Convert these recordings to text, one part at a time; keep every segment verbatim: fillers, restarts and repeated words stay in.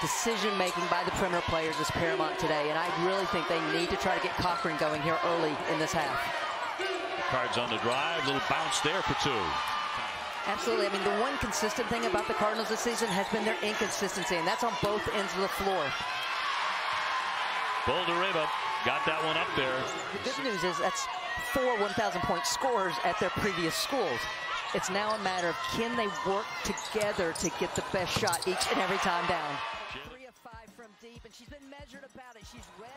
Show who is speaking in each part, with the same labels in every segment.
Speaker 1: decision-making by the perimeter players is paramount today, and I really think they need to try to get Cochran going here early in this half.
Speaker 2: Cards on the drive, little bounce there for two.
Speaker 1: Absolutely. I mean, the one consistent thing about the Cardinals this season has been their inconsistency, and that's on both ends of the floor.
Speaker 2: Bouldereva got that one up there.
Speaker 1: The good news is that's four one thousand point scorers at their previous schools. It's now a matter of can they work together to get the best shot each and every time down. Three of five from deep, and she's been measured about it. She's red.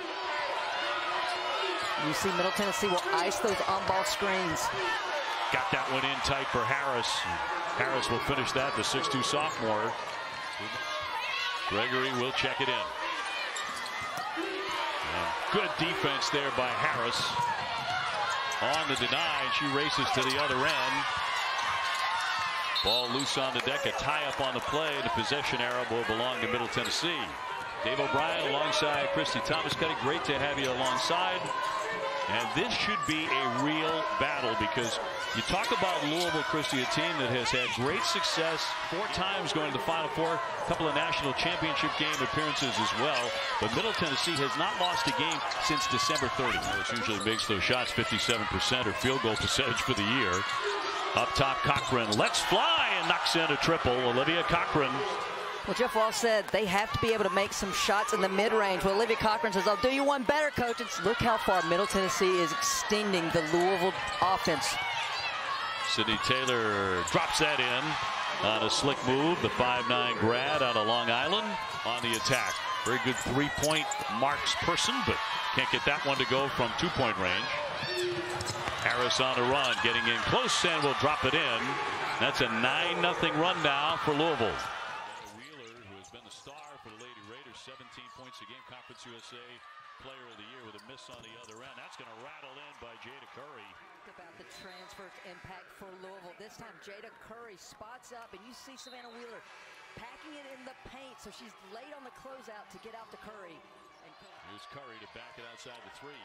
Speaker 1: You see Middle Tennessee will ice those on-ball screens.
Speaker 2: Got that one in tight for Harris. Harris will finish that, the six two sophomore. Gregory will check it in. And good defense there by Harris. On the deny, and she races to the other end. Ball loose on the deck, a tie-up on the play. The possession arrow will belong to Middle Tennessee. Dave O'Brien alongside Christy Thomas. Cutting, great to have you alongside. And this should be a real battle, because you talk about Louisville, Christy, a team that has had great success, four times going to the Final Four, a couple of national championship game appearances as well. But Middle Tennessee has not lost a game since December thirtieth. Which usually makes those shots fifty-seven percent or field goal percentage for the year. Up top, Cochran lets fly and knocks in a triple. Olivia Cochran.
Speaker 1: Well, Jeff Walsh said they have to be able to make some shots in the mid-range. Well, Olivia Cochran says, I'll do you one better, coach. It's, look how far Middle Tennessee is extending the Louisville offense.
Speaker 2: Sydney Taylor drops that in on a slick move. The five nine grad out of Long Island on the attack. Very good three-point marks person, but can't get that one to go from two-point range. Harris on the run, getting in close and will drop it in. That's a nine nothing run now for Louisville. seventeen points a game, Conference U S A Player of the Year with a miss on the other end. That's going to rattle in by Jada Curry.
Speaker 1: Think about the transfer's impact for Louisville. This time Jada Curry spots up, and you see Savannah Wheeler packing it in the paint, so she's late on the closeout to get out to Curry. And
Speaker 2: here's Curry to back it outside the three.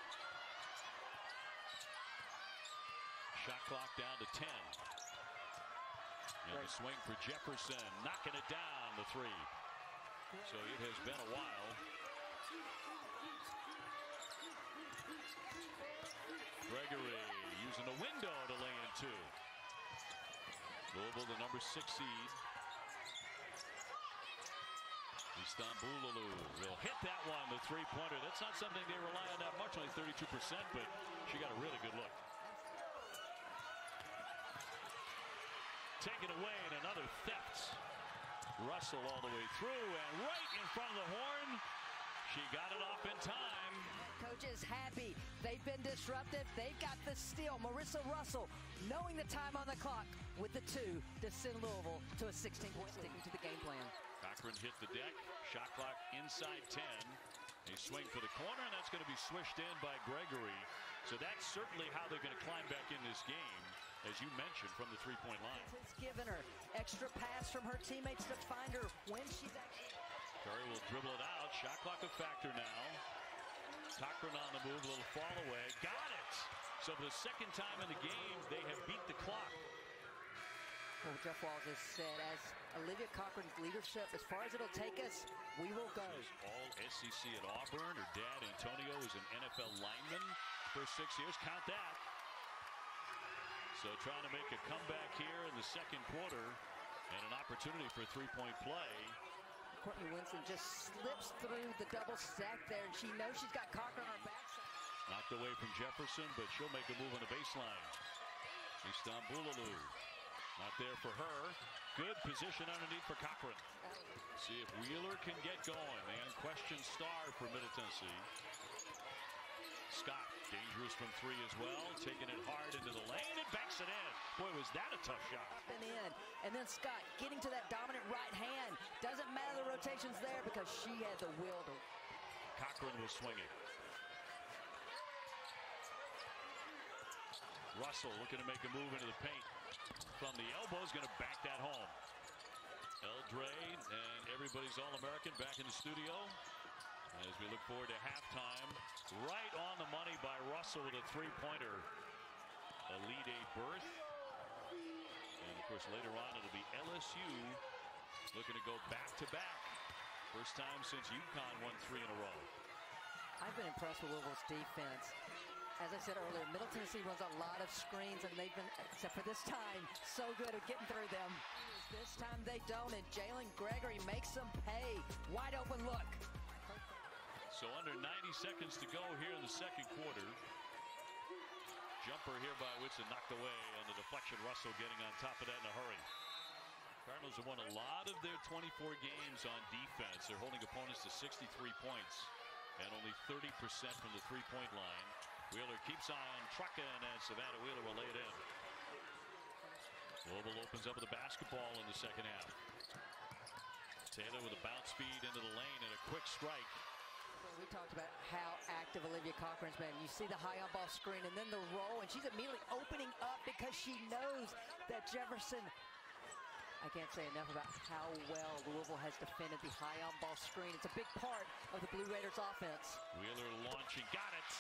Speaker 2: Shot clock down to ten. And the swing for Jefferson, knocking it down the three. So it has been a while. Gregory using the window to lay in two. Louisville, the number six seed. Istanbululu will hit that one, the three-pointer. That's not something they rely on that much, only thirty-two percent, but she got a really good look. Taken away in another theft. Russell all the way through and right in front of the horn. She got it off in time.
Speaker 1: Coach is happy. They've been disruptive. They've got the steal. Marissa Russell, knowing the time on the clock with the two to send Louisville to a sixteen point sticking to the game plan.
Speaker 2: Cochran hit the deck. Shot clock inside ten. A swing for the corner, and that's going to be swished in by Gregory. So that's certainly how they're going to climb back in this game, as you mentioned, from the three-point line.
Speaker 1: It's given her extra pass from her teammates to find her when she's actually.
Speaker 2: Curry will dribble it out. Shot clock a factor now. Cochran on the move, a little fall away. Got it! So for the second time in the game, they have beat the clock.
Speaker 1: Well, Jeff Walsh has said, as Olivia Cochran's leadership, as far as it'll take us, we will go.
Speaker 2: All S E C at Auburn. Her dad, Antonio, is an N F L lineman for six years. Count that. So trying to make a comeback here in the second quarter, and an opportunity for a three-point play.
Speaker 1: Courtney Winston just slips through the double stack there, and she knows she's got Cochran on her backside.
Speaker 2: Knocked away from Jefferson, but she'll make a move on the baseline. Istanbululu. Not there for her. Good position underneath for Cochran. See if Wheeler can get going. The unquestioned star for Middle Tennessee. Scott, dangerous from three as well. Taking it hard into the lane and backs it in. Boy, was that a tough shot.
Speaker 1: Up and in. And then Scott getting to that dominant right hand. Doesn't matter the rotations there because she had the will to.
Speaker 2: Cochran will swing it. Russell looking to make a move into the paint. From the elbow is going to back that home. Eldre and everybody's All-American back in the studio as we look forward to halftime. Right on the money by Russell with a three-pointer. Elite Eight berth. And of course later on it'll be L S U looking to go back to back. First time since UConn won three in a row.
Speaker 1: I've been impressed with Louisville's defense. As I said earlier, Middle Tennessee runs a lot of screens, and they've been, except for this time, so good at getting through them. This time they don't, and Jalen Gregory makes them pay. Wide open look.
Speaker 2: So under ninety seconds to go here in the second quarter. Jumper here by Whitson, knocked away on the deflection. Russell getting on top of that in a hurry. Cardinals have won a lot of their twenty-four games on defense. They're holding opponents to sixty-three points and only thirty percent from the three-point line. Wheeler keeps on trucking, and Savannah Wheeler will lay it in. Louisville opens up with a basketball in the second half. Taylor with a bounce speed into the lane and a quick strike.
Speaker 1: We talked about how active Olivia Cochran's been. You see the high on ball screen and then the roll, and she's immediately opening up because she knows that Jefferson. I can't say enough about how well Louisville has defended the high on ball screen. It's a big part of the Blue Raiders offense.
Speaker 2: Wheeler launching, got it.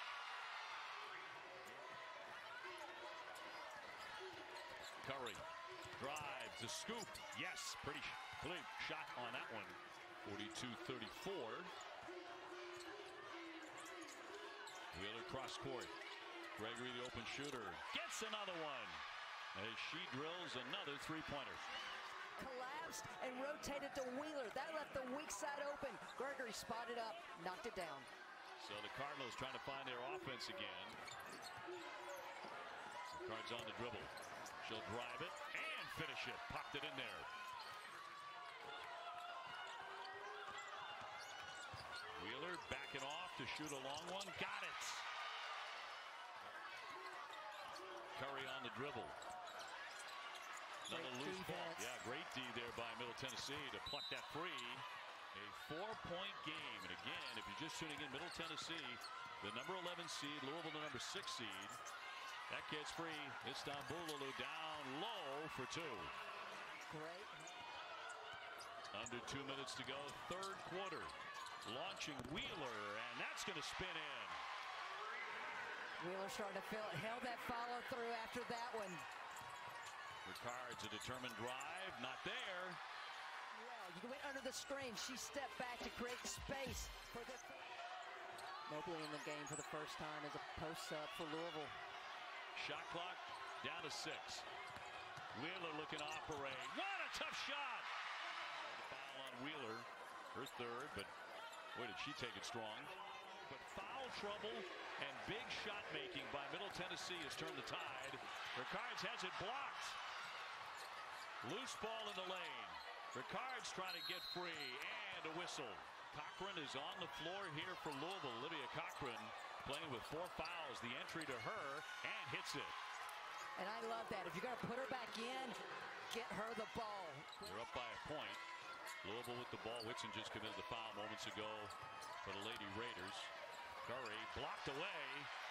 Speaker 2: Curry drives the scoop. Yes, pretty clean shot on that one. forty-two thirty-four. Wheeler cross court. Gregory, the open shooter, gets another one as she drills another three-pointer.
Speaker 1: Collapsed and rotated to Wheeler. That left the weak side open. Gregory spotted up, knocked it down.
Speaker 2: So the Cardinals trying to find their offense again. Cards on the dribble. She'll drive it and finish it. Popped it in there. Wheeler backing off to shoot a long one. Got it. Curry on the dribble. Another
Speaker 1: Great
Speaker 2: loose ball.
Speaker 1: defense.
Speaker 2: Yeah, great D there by Middle Tennessee to pluck that free. A four-point game. And again, if you're just tuning in, Middle Tennessee, the number eleven seed, Louisville, the number six seed. That gets free. Istanbululu down low for two.
Speaker 1: Great.
Speaker 2: Under two minutes to go. Third quarter. Launching Wheeler, and that's going to spin in.
Speaker 1: Wheeler starting to feel it. Held that follow through after that one.
Speaker 2: Ricard's a determined drive. Not there.
Speaker 1: Well, you went under the screen. She stepped back to create space for the. Mobley in the game for the first time as a post up for Louisville.
Speaker 2: Shot clock down to six. Wheeler looking to operate. What a tough shot! The foul on Wheeler, her third, but boy, did she take it strong. But foul trouble and big shot making by Middle Tennessee has turned the tide. Ricard's has it blocked. Loose ball in the lane. Ricard's trying to get free, and a whistle. Cochran is on the floor here for Louisville. Olivia Cochran playing with four fouls. The entry to her, and hits it.
Speaker 1: And I love that. If you're going to put her back in, get her the ball.
Speaker 2: They're up by a point. Louisville with the ball. Whitson just committed the foul moments ago for the Lady Raiders. Curry blocked away.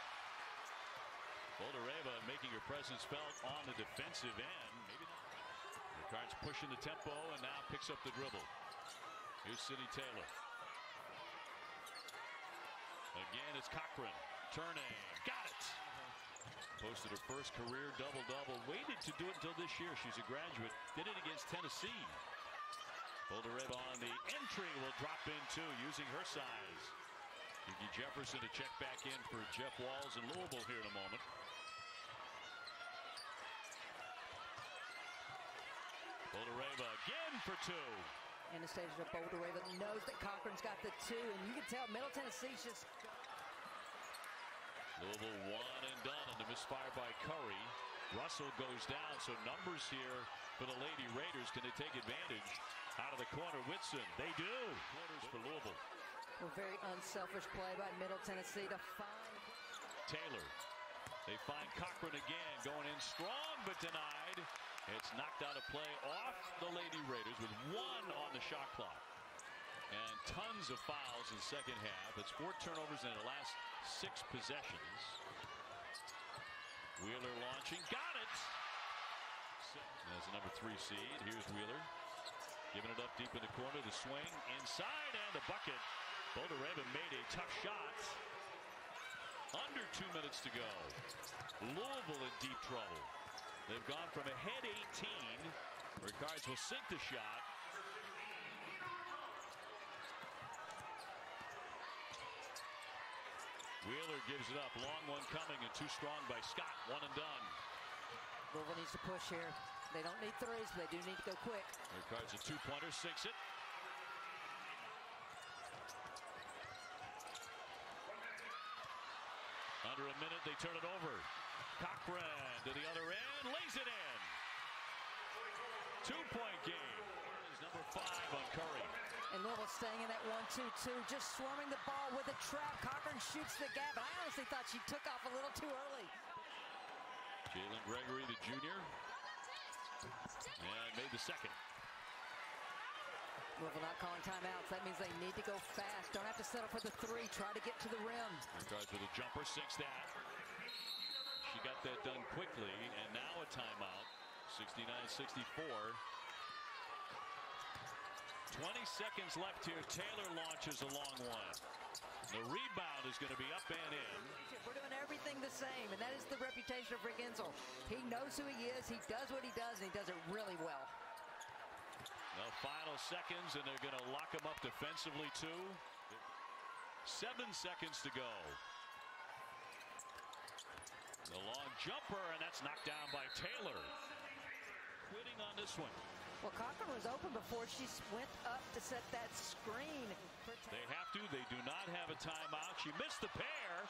Speaker 2: Boldareva making her presence felt on the defensive end. Maybe not. Ricard's pushing the tempo and now picks up the dribble. Here's Sydney Taylor. Again, it's Cochran turning. Got it. Posted her first career double-double. Waited to do it until this year. She's a graduate. Did it against Tennessee. Boldareva on the entry will drop in too, using her size. Kiki Jefferson to check back in for Jeff Walls in Louisville here in a moment. Boldareva again for two.
Speaker 1: Anastasia Boldareva knows that Cochran's got the two, and you can tell Middle Tennessee's just.
Speaker 2: Louisville one and done on the misfire by Curry. Russell goes down, so numbers here for the Lady Raiders. Can they take advantage? Out of the corner, Whitson. They do. Quarters for Louisville.
Speaker 1: A very unselfish play by Middle Tennessee to find
Speaker 2: Taylor. They find Cochran again, going in strong but denied. It's knocked out of play off the Lady Raiders with one on the shot clock. And tons of fouls in the second half. It's four turnovers in the last six possessions. Wheeler launching. Got it! As the number three seed. Here's Wheeler. Giving it up deep in the corner. The swing inside and the bucket. Boldareva made a tough shot. Under two minutes to go. Louisville in deep trouble. They've gone from ahead eighteen. Ricard's will sink the shot. Wheeler gives it up. Long one coming and too strong by Scott. One and done.
Speaker 1: Louisville needs to push here. They don't need threes, but they do need to go quick.
Speaker 2: Regards a two-pointer, sinks it. Under a minute, they turn it over. Cochran to the other end, lays it in. Two-point game. Is number five on Curry.
Speaker 1: And Louisville staying in that one two two, just swarming the ball with a trap. Cochran shoots the gap, and I honestly thought she took off a little too early.
Speaker 2: Jalen Gregory, the junior, and made the second.
Speaker 1: Louisville not calling timeouts. That means they need to go fast. Don't have to settle for the three. Try to get to the rim.
Speaker 2: Regards with a jumper, sinks that. She got that done quickly, and now a timeout. sixty-nine sixty-four. twenty seconds left here. Taylor launches a long one. The rebound is going to be up and in.
Speaker 1: We're doing everything the same, and that is the reputation of Rick Insel. He knows who he is. He does what he does, and he does it really well.
Speaker 2: The final seconds, and they're going to lock him up defensively, too. Seven seconds to go. The long jumper, and that's knocked down by Taylor. Quitting on this one.
Speaker 1: Well, Cochran was open before she went up to set that screen. For
Speaker 2: they have to. They do not have a timeout. She missed the pair.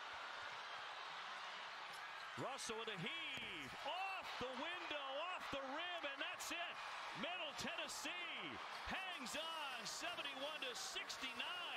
Speaker 2: Russell with a heave. Off the window, off the rim, and that's it. Middle Tennessee hangs on seventy-one to sixty-nine.